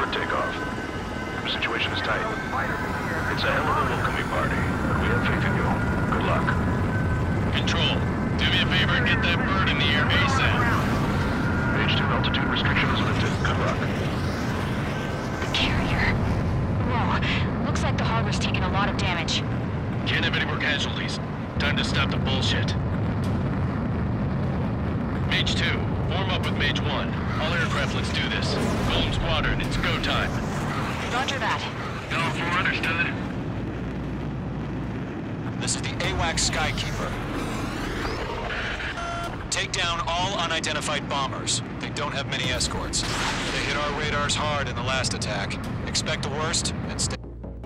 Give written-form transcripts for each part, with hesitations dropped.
for takeoff. The situation is tight. It's a hell of a welcoming party. We have faith in you. Good luck. Control, do me a favor and get that bird in the air ASAP. Page 2 altitude restrictions lifted. Good luck. The carrier. Whoa, looks like the harbor's taking a lot of damage. Can't have any more casualties. Time to stop the bullshit. Mage 2, form up with Mage 1. All aircraft, let's do this. Golem Squadron, it's go time. Roger that. Go for understood. This is the AWACS Skykeeper. Take down all unidentified bombers. They don't have many escorts. They hit our radars hard in the last attack. Expect the worst and stay.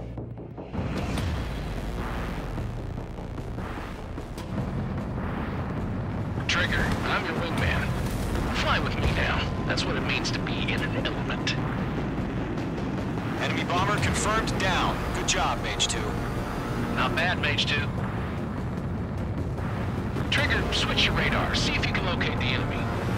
Trigger, I'm your wingman. Fly with me now. That's what it means to be in an element. Enemy bomber confirmed down. Good job, Mage 2. Not bad, Mage 2. Trigger, switch your radar. See if you can locate the enemy.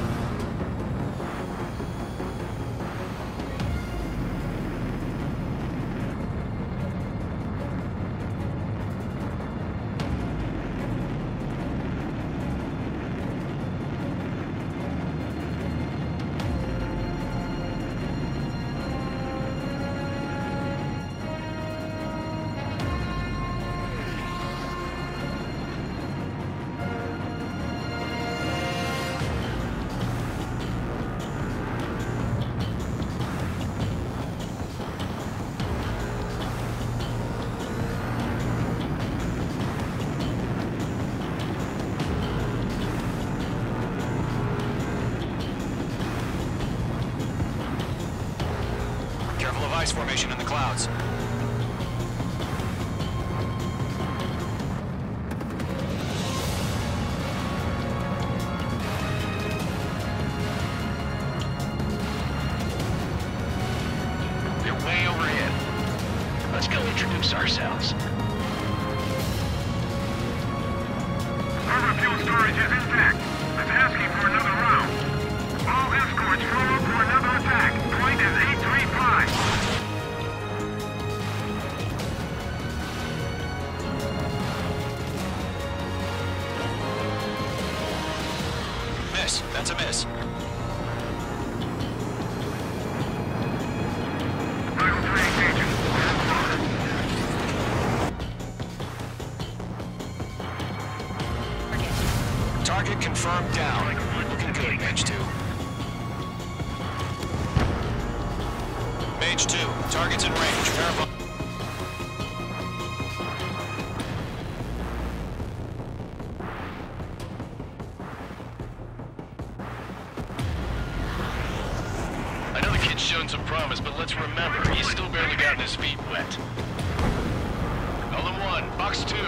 Careful of ice formation in the clouds. They're way overhead. Let's go introduce ourselves. Harbor fuel storage is intact. It's asking for another round. All escorts roll up for another attack. Point is 835. Miss. That's a miss. Vital 3 engaging. Target confirmed down. Looking good, Mage 2. Mage 2, target's in range. Verify. I know the kid's shown some promise, but let's remember, he's still barely gotten his feet wet. Golem 1, Box 2.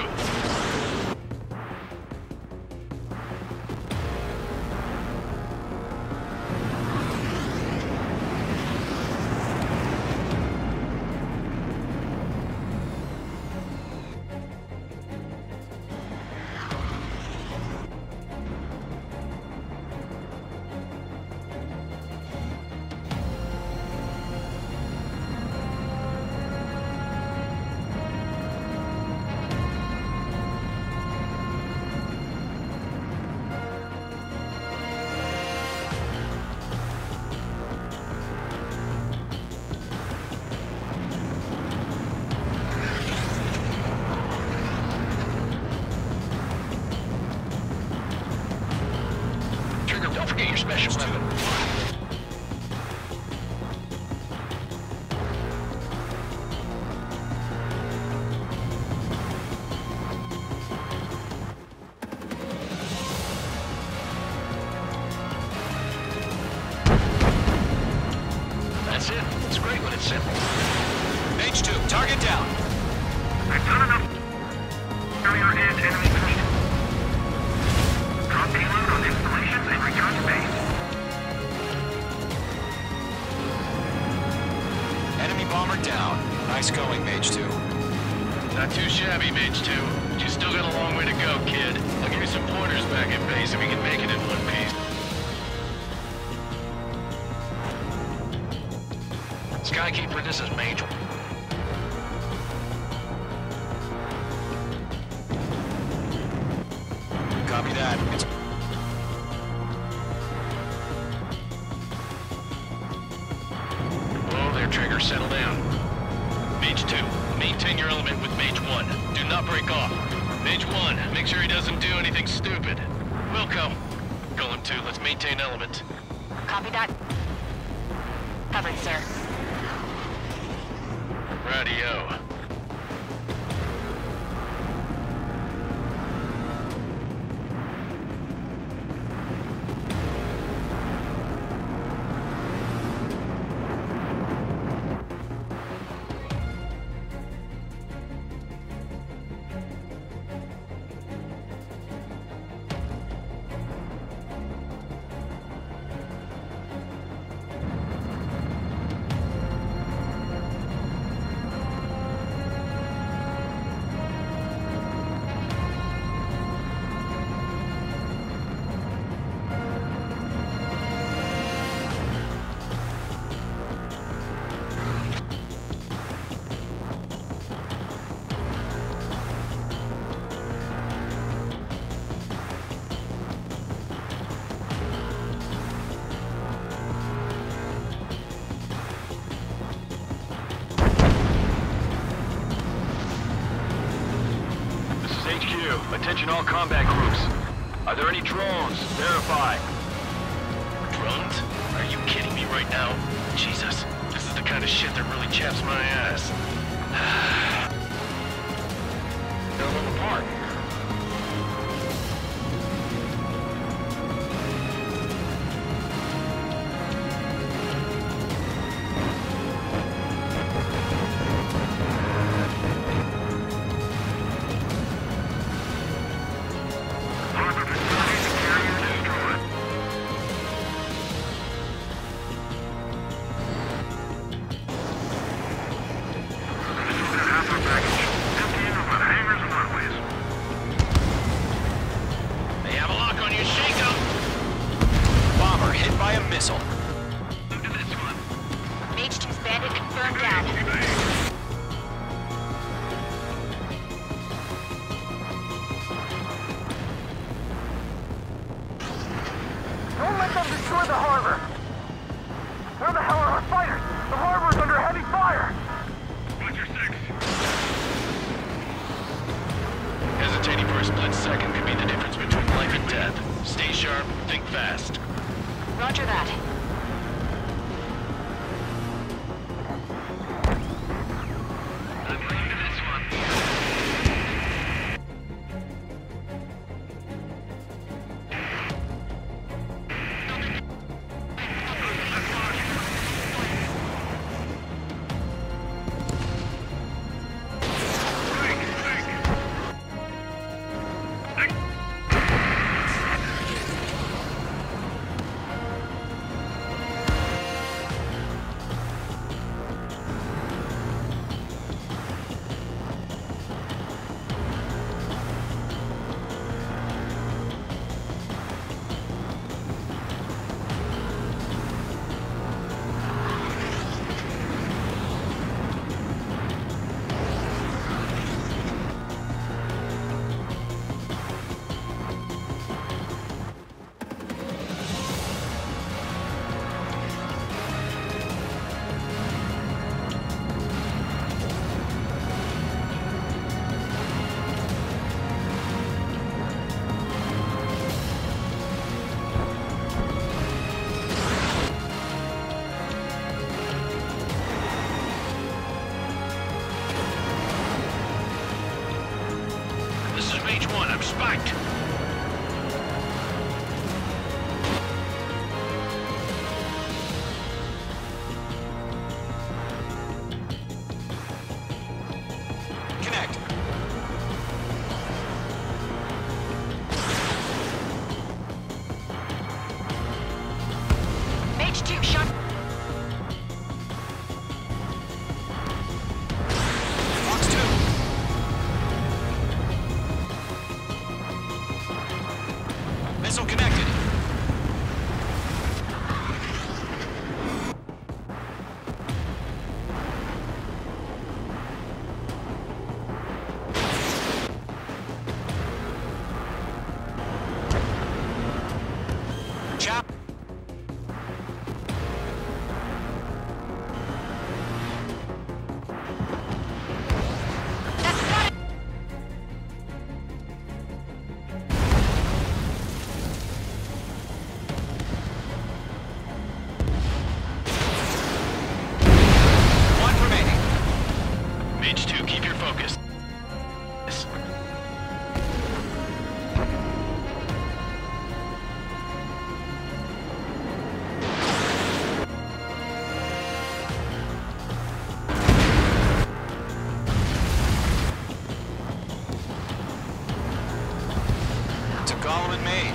Don't forget your special weapon. That's it. It's great when it's simple. Mage 2, target down. I've done enough. Carrier and enemy position. Drop payload on installations and return to base. Enemy bomber down. Nice going, Mage 2. Not too shabby, Mage 2. But you still got a long way to go, kid. I'll give you some pointers back in base if we can make it in one piece. Skykeeper, this is Mage. Copy that. It's Whoa there, Trigger. Settle down. Mage 2, maintain your element with Mage 1. Do not break off. Mage 1, make sure he doesn't do anything stupid. Wilco. Golem 2, let's maintain element. Copy that. Covered, sir. Radio. Attention all combat groups. Are there any drones? Verify. Drones? Are you kidding me right now? Jesus, this is the kind of shit that really chaps my ass. They're a little apart.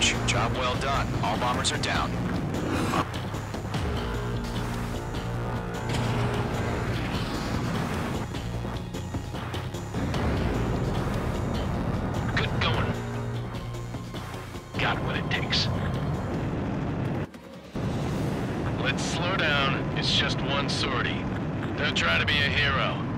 Bridge. Job well done. All bombers are down. Good going. Got what it takes. Let's slow down. It's just one sortie. Don't try to be a hero.